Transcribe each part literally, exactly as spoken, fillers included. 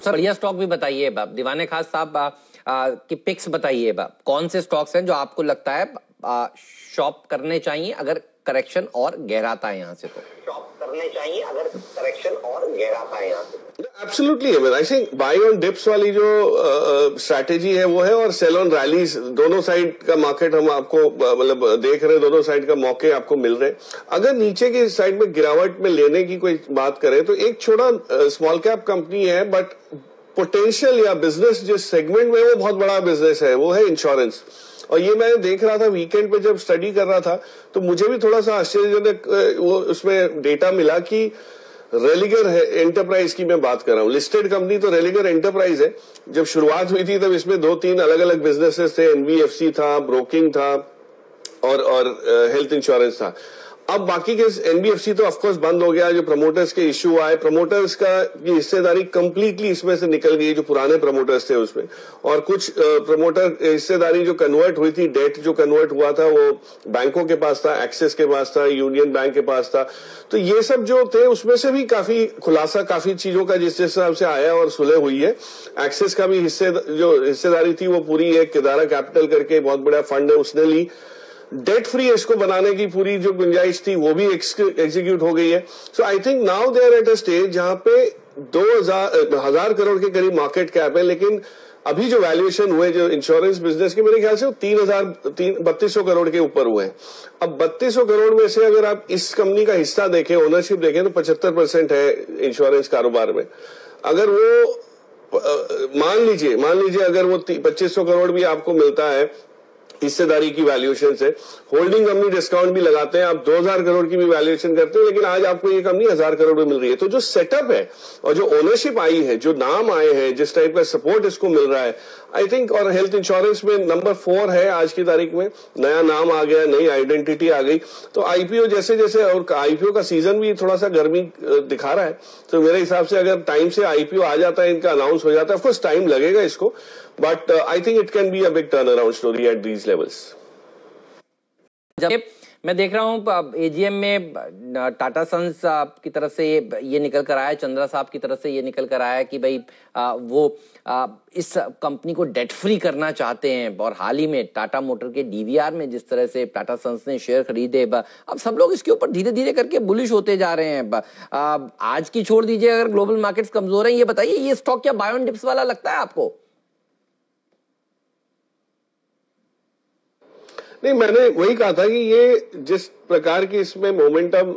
Sir बढ़िया stock भी बताइए बाप, दीवाने खास साहब की पिक्स बताइए बाप, कौन से स्टॉक्स हैं जो आपको लगता है शॉप करने चाहिए अगर करेक्शन और गहराता है यहाँ से, तो शॉप करने चाहिए अगर करेक्शन और गहराता है यहाँ से। एब्सोल्युटली है, I think buy on dips वाली जो स्ट्रैटेजी uh, है वो है, और सेल ऑन रैलीज, दोनों साइड का मार्केट हम आपको मतलब uh, देख रहे हैं, दोनों साइड का मौके आपको मिल रहे हैं। अगर नीचे की साइड में गिरावट में लेने की कोई बात करें तो एक छोटा स्मॉल कैप कंपनी है, बट पोटेंशियल या बिजनेस जिस सेगमेंट में वो बहुत बड़ा बिजनेस है वो है इंश्योरेंस। और ये मैं देख रहा था वीकेंड पे जब स्टडी कर रहा था, तो मुझे भी थोड़ा सा आश्चर्यजनक वो उसमें डेटा मिला कि रेलिगर एंटरप्राइज की मैं बात कर रहा हूँ, लिस्टेड कंपनी तो रेलिगर एंटरप्राइज है। जब शुरुआत हुई थी तब इसमें दो तीन अलग अलग बिजनेसेस थे, एनबीएफसी था, ब्रोकिंग था और और हेल्थ इंश्योरेंस था। अब बाकी के एनबीएफसी तो ऑफकोर्स बंद हो गया, जो प्रमोटर्स के इश्यू आए, प्रमोटर्स का की हिस्सेदारी कंप्लीटली इसमें से निकल गई, जो पुराने प्रमोटर्स थे उसमें, और कुछ प्रमोटर हिस्सेदारी जो कन्वर्ट हुई थी, डेट जो कन्वर्ट हुआ था वो बैंकों के पास था, एक्सिस के पास था, यूनियन बैंक के पास था। तो ये सब जो थे उसमें से भी काफी खुलासा काफी चीजों का जिस हिसाब से आया और सुलह हुई है। एक्सिस का भी हिस्से जो हिस्सेदारी थी वो पूरी एक किदारा कैपिटल करके बहुत बड़ा फंड है उसने ली। डेट फ्री इसको बनाने की पूरी जो गुंजाइश थी वो भी एग्जीक्यूट हो गई है। So I think now they are at a stage जहां पे दो हजार हजार करोड़ के करीब मार्केट कैप है, लेकिन अभी जो वैल्यूएशन हुए जो इंश्योरेंस बिजनेस के, मेरे ख्याल से वो तीन हजार तीन बत्तीस सौ करोड़ के ऊपर हुए हैं। अब बत्तीस सौ करोड़ में से अगर आप इस कंपनी का हिस्सा देखें, ओनरशिप देखें, तो पचहत्तर परसेंट है इंश्योरेंस कारोबार में। अगर वो मान लीजिए मान लीजिए अगर वो पच्चीस सौ करोड़ भी आपको मिलता है हिस्सेदारी की वैल्यूएशन से, होल्डिंग कंपनी डिस्काउंट भी लगाते हैं, आप दो हजार करोड़ की भी वैल्यूएशन करते हैं, लेकिन आज आपको ये कंपनी हजार करोड़ में मिल रही है। तो जो सेटअप है और जो ओनरशिप आई है, जो नाम आए हैं, जिस टाइप का सपोर्ट इसको मिल रहा है, आई थिंक, और हेल्थ इंश्योरेंस में नंबर फोर है आज की तारीख में, नया नाम आ गया, नई आइडेंटिटी आ गई। तो आईपीओ जैसे जैसे, और आईपीओ का सीजन भी थोड़ा सा गर्मी दिखा रहा है, तो मेरे हिसाब से अगर टाइम से आईपीओ आ जाता है, इनका अनाउंस हो जाता है, ऑफकोर्स टाइम लगेगा इसको, but uh, I think it can be a big turnaround story at these levels. जब मैं देख रहा हूं एजीएम में टाटा सन्स की तरफ से ये ये निकल कर आया, चंद्रा साहब की तरफ से ये निकल कर आया कि भाई आ, वो आ, इस कंपनी को डेट फ्री करना चाहते हैं। और हाल ही में टाटा मोटर के डीवीआर में जिस तरह से टाटा सन्स ने शेयर खरीदे, अब सब लोग इसके ऊपर धीरे धीरे करके बुलिश होते जा रहे हैं। आ, आज की छोड़ दीजिए, अगर ग्लोबल मार्केट्स कमजोर हैं, ये बताइए ये स्टॉक क्या बाय ऑन डिप्स वाला लगता है आपको? नहीं, मैंने वही कहा था कि ये जिस प्रकार की इसमें मोमेंटम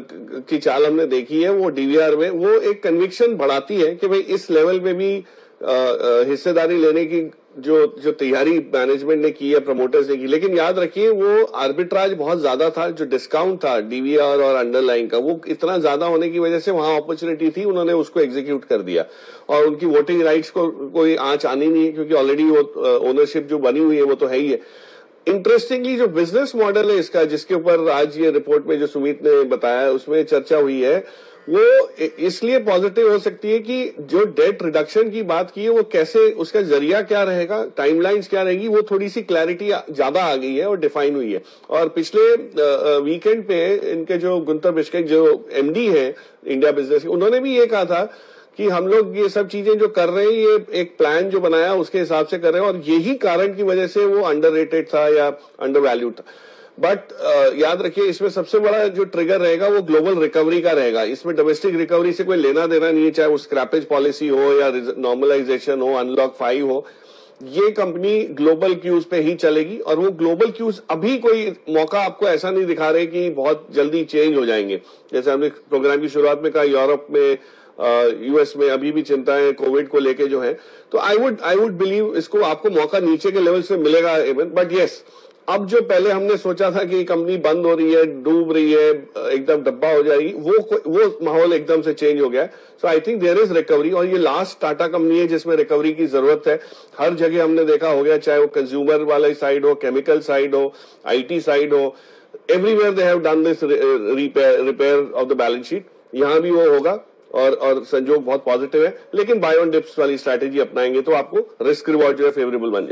की चाल हमने देखी है वो डीवीआर में, वो एक कन्विक्शन बढ़ाती है कि भाई इस लेवल पे भी हिस्सेदारी लेने की जो जो तैयारी मैनेजमेंट ने की है, प्रमोटर्स ने की। लेकिन याद रखिए वो आर्बिट्राज बहुत ज्यादा था, जो डिस्काउंट था डीवीआर और अंडरलाइन का, वो इतना ज्यादा होने की वजह से वहां अपॉर्चुनिटी थी, उन्होंने उसको एग्जीक्यूट कर दिया। और उनकी वोटिंग राइट्स को कोई आंच आनी नहीं है, क्योंकि ऑलरेडी वो ओनरशिप जो बनी हुई है वो तो है ही है। इंटरेस्टिंगली जो बिजनेस मॉडल है इसका, जिसके ऊपर आज ये रिपोर्ट में जो सुमित ने बताया उसमें चर्चा हुई है, वो इसलिए पॉजिटिव हो सकती है कि जो डेट रिडक्शन की बात की है वो कैसे, उसका जरिया क्या रहेगा, टाइमलाइंस क्या रहेगी, वो थोड़ी सी क्लैरिटी ज्यादा आ गई है और डिफाइन हुई है। और पिछले वीकेंड पे इनके जो गुंतर बिश्केक जो एमडी है इंडिया बिजनेस, उन्होंने भी ये कहा था कि हम लोग ये सब चीजें जो कर रहे हैं, ये एक प्लान जो बनाया उसके हिसाब से कर रहे हैं, और यही कारण की वजह से वो अंडररेटेड था या अंडर वैल्यूड था। बट uh, याद रखिए इसमें सबसे बड़ा जो ट्रिगर रहेगा वो ग्लोबल रिकवरी का रहेगा। इसमें डोमेस्टिक रिकवरी से कोई लेना देना नहीं है, चाहे वो स्क्रैपेज पॉलिसी हो या नॉर्मलाइजेशन हो, अनलॉक फाइव हो, ये कंपनी ग्लोबल क्यूज पे ही चलेगी। और वो ग्लोबल क्यूज अभी कोई मौका आपको ऐसा नहीं दिखा रहे कि बहुत जल्दी चेंज हो जाएंगे। जैसे हमने प्रोग्राम की शुरुआत में कहा, यूरोप में, यूएस uh, में अभी भी चिंताएं कोविड को लेके जो है, तो I would I would believe इसको आपको मौका नीचे के लेवल से मिलेगा इवन। बट यस, अब जो पहले हमने सोचा था कि कंपनी बंद हो रही है, डूब रही है, एकदम डब्बा हो जाएगी, वो वो माहौल एकदम से चेंज हो गया है। So I think there is recovery, और ये लास्ट टाटा कंपनी है जिसमें रिकवरी की जरूरत है। हर जगह हमने देखा हो गया, चाहे वो कंज्यूमर वाला साइड हो, केमिकल साइड हो, आईटी साइड हो, everywhere they have done this repair repair of the balance sheet. यहां भी वो होगा और और संजोग बहुत पॉजिटिव है। लेकिन बाय ऑन डिप्स वाली स्ट्रैटेजी अपनाएंगे तो आपको रिस्क रिवॉर्ड जो है फेवरेबल बन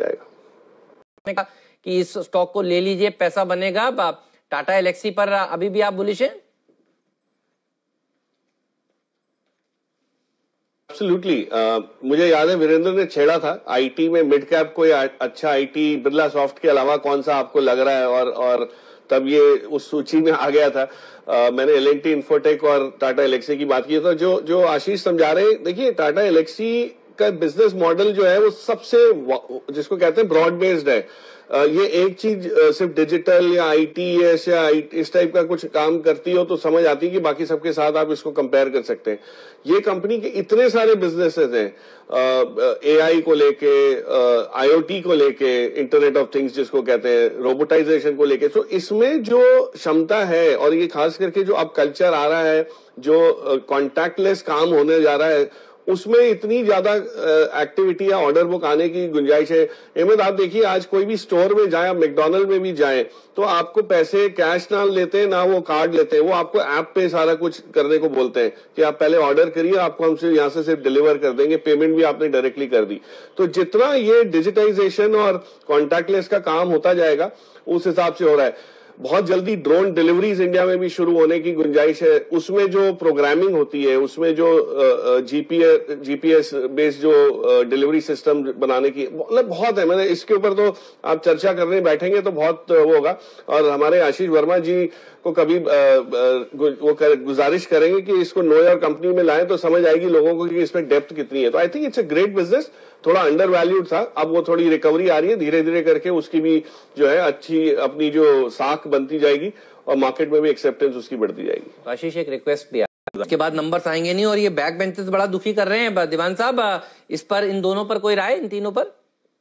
जाएगा। कि इस स्टॉक को ले लीजिए, पैसा बनेगा। टाटा एलेक्सी पर अभी भी आप बुलिश हैं? एब्सोल्युटली uh, मुझे याद है वीरेंद्र ने छेड़ा था आईटी में मिड कैप कोई अच्छा आईटी बिरला सॉफ्ट के अलावा कौन सा आपको लग रहा है, और और तब ये उस सूची में आ गया था। uh, मैंने एल एंड टी इन्फोटेक और टाटा एलेक्सी की बात की। तो जो जो आशीष समझा रहे, देखिए टाटा एलेक्सी का बिजनेस मॉडल जो है वो सबसे जिसको कहते हैं ब्रॉड बेस्ड है। ये एक चीज सिर्फ डिजिटल या आईटीएस या इस टाइप का कुछ काम करती हो तो समझ आती है कि बाकी सबके साथ आप इसको कंपेयर कर सकते हैं। ये कंपनी के इतने सारे बिजनेसेस हैं, एआई को लेके, आईओटी को लेके, इंटरनेट ऑफ थिंग्स जिसको कहते हैं, रोबोटाइजेशन को लेके, तो इसमें जो क्षमता है और ये खास करके जो अब कल्चर आ रहा है, जो कॉन्टैक्टलेस काम होने जा रहा है, उसमें इतनी ज्यादा एक्टिविटी या ऑर्डर बुक आने की गुंजाइश है। अहमद आप देखिए आज कोई भी स्टोर में जाए, मैकडॉनल्ड में भी जाए, तो आपको पैसे कैश ना लेते हैं ना वो कार्ड लेते हैं, वो आपको ऐप पे सारा कुछ करने को बोलते हैं कि आप पहले ऑर्डर करिए, आपको हम सिर्फ यहाँ से सिर्फ डिलीवर कर देंगे, पेमेंट भी आपने डायरेक्टली कर दी। तो जितना ये डिजिटाइजेशन और कॉन्टैक्टलेस का काम होता जाएगा उस हिसाब से हो रहा है। बहुत जल्दी ड्रोन डिलीवरीज इंडिया में भी शुरू होने की गुंजाइश है। उसमें जो प्रोग्रामिंग होती है, उसमें जो जीपीएस जीपीएस बेस्ड जो डिलीवरी सिस्टम बनाने की मतलब बहुत है। मैंने इसके ऊपर तो आप चर्चा करने बैठेंगे तो बहुत वो होगा, और हमारे आशीष वर्मा जी को कभी वो गुजारिश करेंगे कि इसको नो योर कंपनी में लाएं तो समझ आएगी लोगों को कि इसमें डेप्थ कितनी है। तो I think it's a great business. थोड़ा अंडर वैल्यूड था, अब वो थोड़ी रिकवरी आ रही है, धीरे धीरे करके उसकी भी जो है अच्छी अपनी जो साख बनती जाएगी और मार्केट में भी एक्सेप्टेंस उसकी बढ़ती जाएगी। आशीष एक रिक्वेस्ट भी है, उसके बाद नंबर्स आएंगे नहीं, और ये बैक बेंचेस बड़ा दुखी कर रहे हैं। दीवान साहब इस पर, इन दोनों पर कोई राय, इन तीनों पर?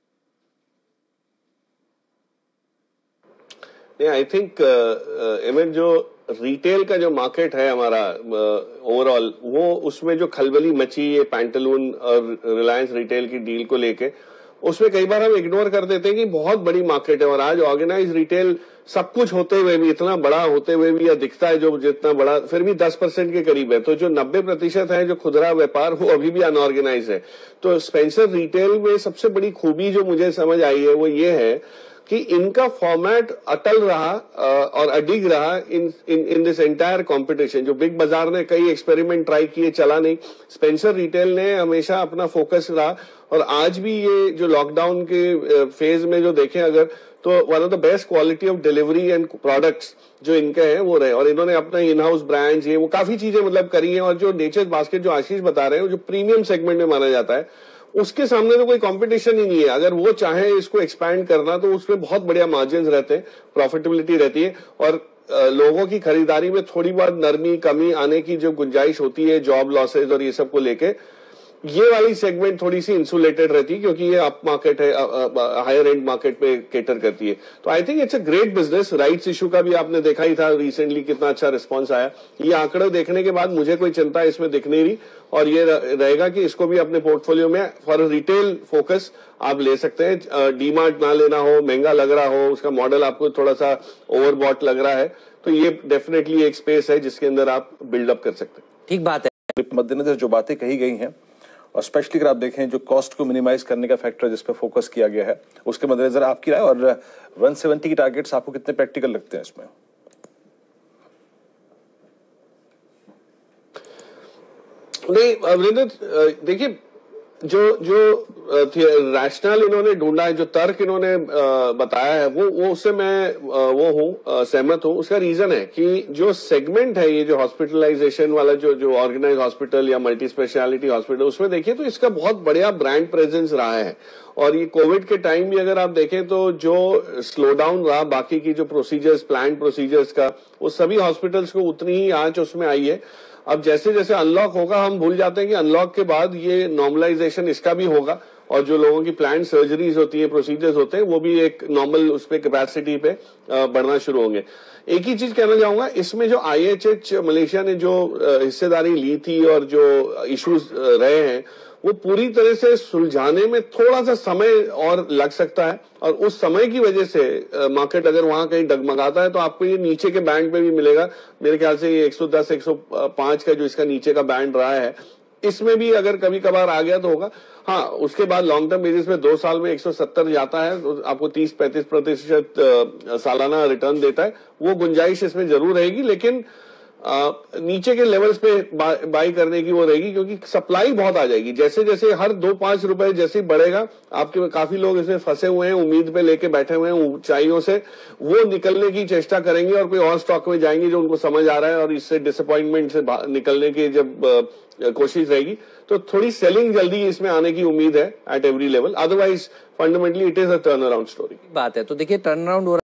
आई थिंक एमएन जो रिटेल का जो मार्केट है हमारा ओवरऑल uh, वो उसमें जो खलबली मची ये पैंटालून और रिलायंस रिटेल की डील को लेके, उसमें कई बार हम इग्नोर कर देते हैं कि बहुत बड़ी मार्केट है। और आज ऑर्गेनाइज रिटेल सब कुछ होते हुए भी, इतना बड़ा होते हुए भी, या दिखता है जो जितना बड़ा, फिर भी दस परसेंट के करीब है। तो जो नब्बे प्रतिशत है जो खुदरा व्यापार, वो अभी भी अनऑर्गेनाइज है। तो स्पेंसर रिटेल में सबसे बड़ी खूबी जो मुझे समझ आई है वो ये है कि इनका फॉर्मेट अटल रहा और अडिग रहा in in in this entire competition. जो बिग बाजार ने कई एक्सपेरिमेंट ट्राई किए, चला नहीं। स्पेंसर रिटेल ने हमेशा अपना फोकस रहा, और आज भी ये जो लॉकडाउन के फेज में जो देखें अगर, तो one of the best quality of delivery and products जो इनके हैं वो रहे। और इन्होंने अपना इन हाउस ब्रांड्स, ये वो काफी चीजें मतलब करी हैं। और जो नेचर्स बास्केट जो आशीष बता रहे हैं, जो प्रीमियम सेगमेंट में माना जाता है, उसके सामने तो कोई कंपटीशन ही नहीं है। अगर वो चाहे इसको एक्सपैंड करना तो उसमें बहुत बढ़िया मार्जिन्स रहते हैं, प्रॉफिटेबिलिटी रहती है, और लोगों की खरीदारी में थोड़ी बहुत नरमी कमी आने की जो गुंजाइश होती है, जॉब लॉसेज और ये सब को लेके, ये वाली सेगमेंट थोड़ी सी इंसुलेटेड रहती है क्योंकि ये अप मार्केट है, हायर एंड मार्केट पे केटर करती है। तो I think it's a great business. Rights issue का भी आपने देखा ही था रिसेंटली, कितना अच्छा रिस्पांस आया। ये आंकड़े देखने के बाद मुझे कोई चिंता इसमें दिख नहीं रही, और ये रहेगा कि इसको भी अपने पोर्टफोलियो में फॉर रिटेल फोकस आप ले सकते हैं। डीमार्ट ना लेना हो, महंगा लग रहा हो, उसका मॉडल आपको थोड़ा सा ओवरबॉट लग रहा है, तो ये डेफिनेटली एक स्पेस है जिसके अंदर आप बिल्डअप कर सकते हैं। ठीक बात है। मद्देनजर जो बातें कही गई हैं, और स्पेशली अगर आप देखें जो कॉस्ट को मिनिमाइज करने का फैक्टर जिस पर फोकस किया गया है, उसके मद्देनजर आपकी राय, और एक सौ सत्तर की टारगेट्स आपको कितने प्रैक्टिकल लगते हैं इसमें? नहीं अभिनंदन, देखिए जो जो रैशनल इन्होंने ढूंढा है, जो तर्क इन्होंने बताया है, वो वो उससे मैं वो हूँ सहमत हूँ। उसका रीजन है कि जो सेगमेंट है ये जो हॉस्पिटलाइजेशन वाला, जो जो ऑर्गेनाइज हॉस्पिटल या मल्टी स्पेशलिटी हॉस्पिटल, उसमें देखिए तो इसका बहुत बढ़िया ब्रांड प्रेजेंस रहा है। और ये कोविड के टाइम भी अगर आप देखें तो जो स्लो डाउन रहा बाकी की जो प्रोसीजर्स, प्लान प्रोसीजर्स का, वो सभी हॉस्पिटल्स को उतनी ही आंच उसमें आई है। अब जैसे जैसे अनलॉक होगा, हम भूल जाते हैं कि अनलॉक के बाद ये नॉर्मलाइजेशन इसका भी होगा, और जो लोगों की प्लान सर्जरीज होती है, प्रोसीजर्स होते हैं, वो भी एक नॉर्मल उस पे कैपेसिटी पे बढ़ना शुरू होंगे। एक ही चीज कहना चाहूंगा, इसमें जो आईएचएच मलेशिया ने जो हिस्सेदारी ली थी और जो इश्यूज रहे हैं, वो पूरी तरह से सुलझाने में थोड़ा सा समय और लग सकता है। और उस समय की वजह से मार्केट अगर वहां कहीं डगमगाता है तो आपको ये नीचे के बैंड पे भी मिलेगा। मेरे ख्याल से ये एक सौ दस एक सौ पाँच का जो इसका नीचे का बैंड रहा है, इसमें भी अगर कभी कभार आ गया तो होगा। हाँ, उसके बाद लॉन्ग टर्म बेसिस में दो साल में एक सौ सत्तर जाता है तो आपको तीस पैंतीस प्रतिशत सालाना रिटर्न देता है, वो गुंजाइश इसमें जरूर रहेगी। लेकिन आ, नीचे के लेवल्स पे बा, बाई करने की वो रहेगी, क्योंकि सप्लाई बहुत आ जाएगी। जैसे जैसे हर दो पांच रुपए जैसे बढ़ेगा, आपके काफी लोग इसमें फंसे हुए हैं, उम्मीद पे लेके बैठे हुए हैं ऊंचाइयों से, वो निकलने की चेष्टा करेंगे और कोई और स्टॉक में जाएंगे जो उनको समझ आ रहा है, और इससे डिसअपॉइंटमेंट से निकलने की जब आ, कोशिश रहेगी तो थोड़ी सेलिंग जल्दी इसमें आने की उम्मीद है at every level. Otherwise fundamentally it is a turnaround story. बात है तो देखिए टर्न अराउंड